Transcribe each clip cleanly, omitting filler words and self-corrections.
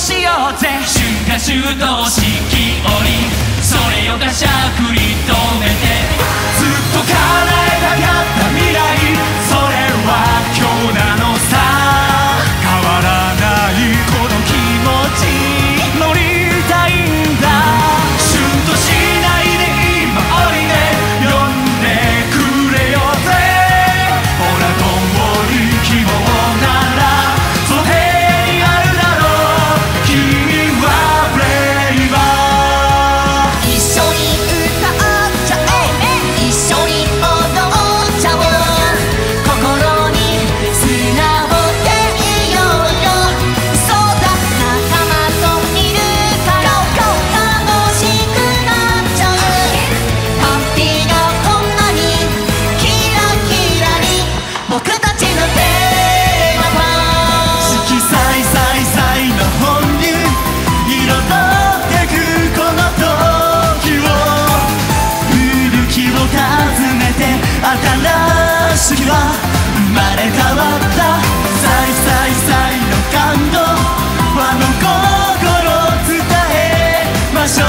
しようぜ。春夏秋冬四季折、それをがしゃくり止めて、ずっと叶えたかった未来、それは今日なのさ。変わらないこの気持ち乗りたいんだ。シュンとしないで今降りて呼んでくれよぜ。ほらともに希望ならその部屋にあるだろう。君はブレイバー。 一緒に歌っちゃえ、一緒に踊っちゃおう。心に素直でいようよ。そうだ、仲間といるから楽しくなっちゃう。パーティーがこんなにキラキラに、僕たちのテーマは色彩彩彩の本流、彩ってくこの時を、古きを訪ねて新しきは生まれ変わった。彩彩彩の感動、和の心伝えましょう。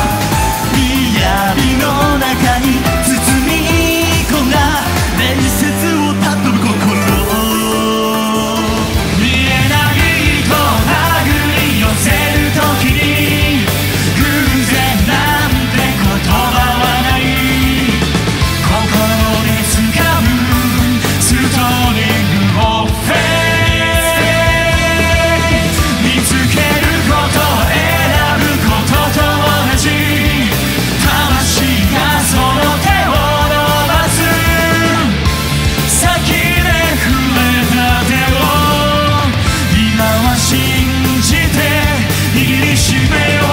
闇の中に包み込んだ伝説をたどる心、見えない糸手繰り寄せる時に偶然なんて言葉はない。心で掴むストーリングをフェイス見つけること選ぶことと同じ、魂がその手を伸ばす。先で触れた手を今は信じて握りしめよう。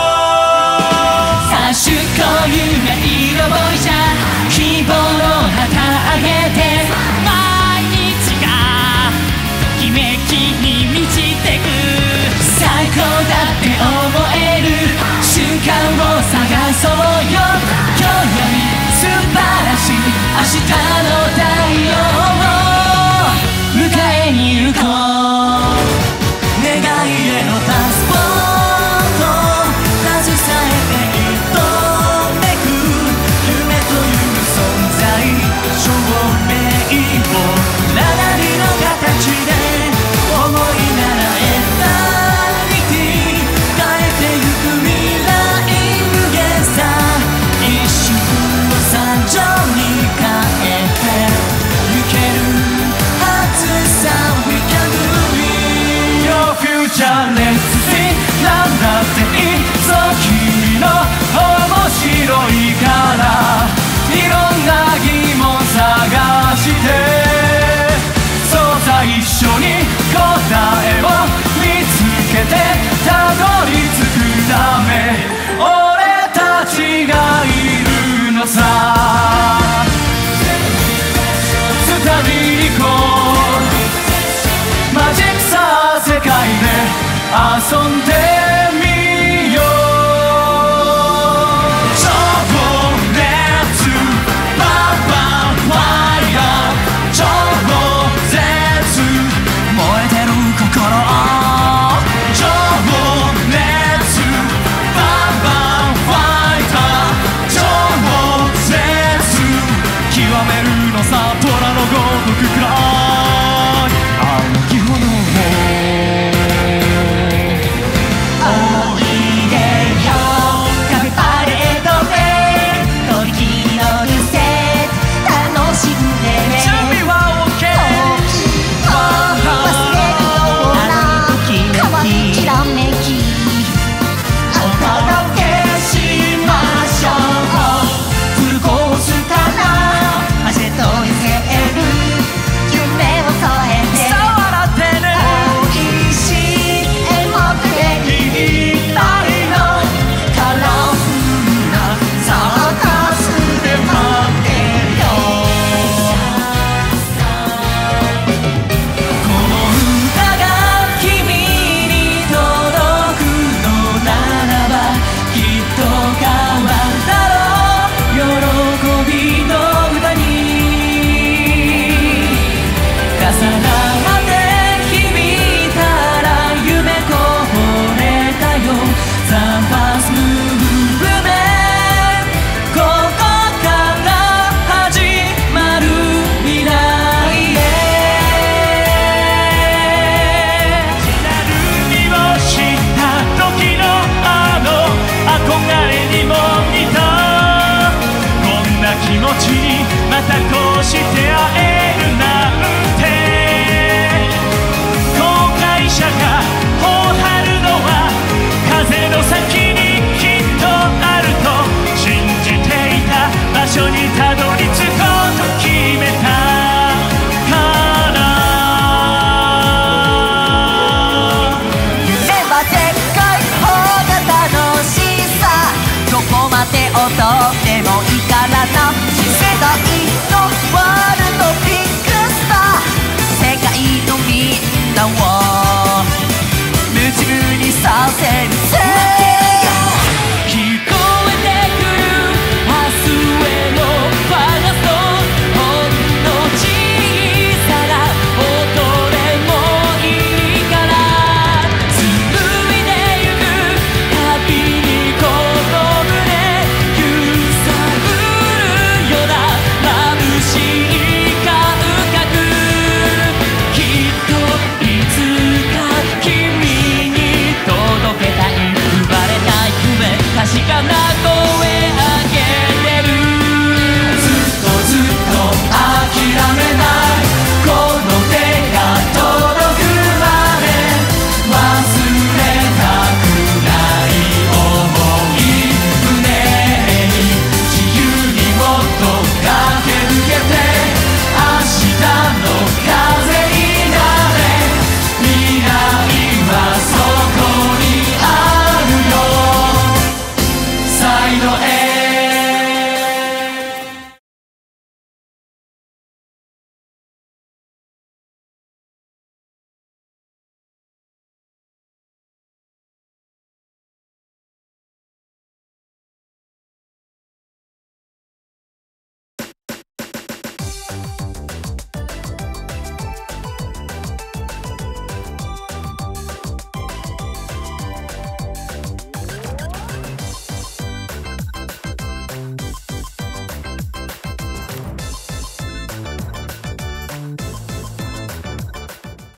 さあ出航夢色ボイジャー、希望の旗あげて、毎日がときめきに満ちてく。最高だって思える瞬間を探そうよ。今日より素晴らしい明日の太陽を迎えに行こう。願いへのパスポート携えて糸めく、夢という存在証明をななりの形で思いなら得たリティ、変えてゆく未来無限さ。一瞬を三乗に変えてゆけるはずさ。 We can do it Your future let's see。 なんだっていいぞ君の面白いからいろんな疑問探して、そうさ一緒に答えを見つけてたどり着くため俺たちがいるのさ。スタディーコマジックさ世界で遊んで